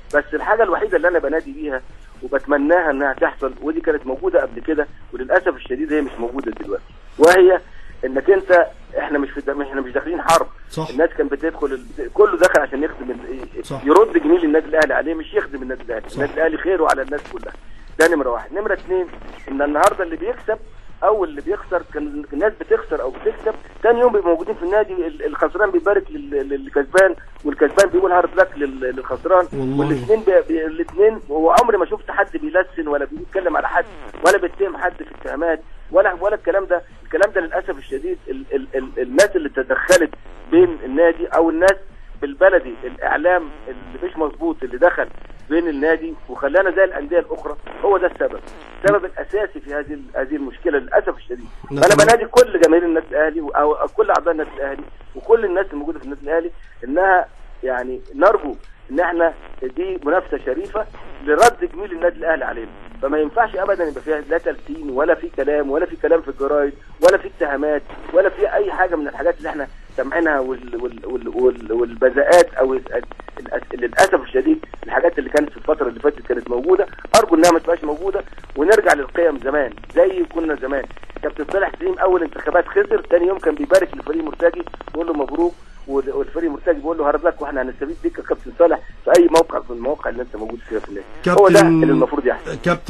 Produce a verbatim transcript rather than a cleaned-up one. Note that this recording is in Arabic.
بس الحاجه الوحيده اللي انا بنادي بيها وبتمناها انها تحصل، ودي كانت موجوده قبل كده وللاسف الشديد هي مش موجوده دلوقتي، وهي انك انت احنا مش في احنا مش داخلين حرب. صح. الناس كانت بتدخل، كله دخل عشان يخدم، يرد جميل النادي الاهلي عليه، مش يخدم النادي الاهلي. النادي الاهلي خيره على الناس كلها. ده نمره واحد. نمره اثنين، ان النهارده اللي بيكسب او اللي بيخسر، كان الناس بتخسر او بتكسب ثاني يوم بيبقوا موجودين في النادي، الخسران بيبارك للكسبان والكسبان بيقول هارد لك للخسران، والاثنين الاثنين. وعمري ما شفت حد بيلسن ولا بيتكلم على حد ولا بيتهم حد في اتهامات ولا ولا الكلام ده. الكلام ده للاسف الشديد ال ال ال الناس اللي تدخلت بين النادي او الناس بالبلدي، الاعلام اللي مش مظبوط اللي دخل بين النادي وخلانا زي الانديه الاخرى، هو ده السبب، السبب الاساسي في هذه هذه المشكله للاسف الشديد. فانا بنادي كل جماهير النادي الاهلي او كل اعضاء النادي الاهلي وكل الناس الموجوده في النادي الاهلي انها يعني نرجو ان احنا دي منافسه شريفه لرد جميل النادي الاهلي علينا، فما ينفعش ابدا يبقى فيها لا تلسين ولا في كلام ولا في كلام في الجرايد ولا في اتهامات ولا في اي حاجه من الحاجات اللي احنا سامعينها وال وال وال وال والبذاءات او للاسف الشديد الحاجات اللي كانت في الفتره اللي فاتت كانت موجوده. ارجو انها ما تبقاش موجوده ونرجع للقيم زمان زي كنا زمان. كابتن صالح سليم اول انتخابات خسر، ثاني يوم كان بيبارك لفريق مرتجي بيقول له مبروك، والفريق مرتجي بيقول له هارد لك واحنا هنستفيد بيك يا كابتن صالح في اي موقع من المواقع اللي انت موجود فيها في النادي. هو ده اللي المفروض يحصل.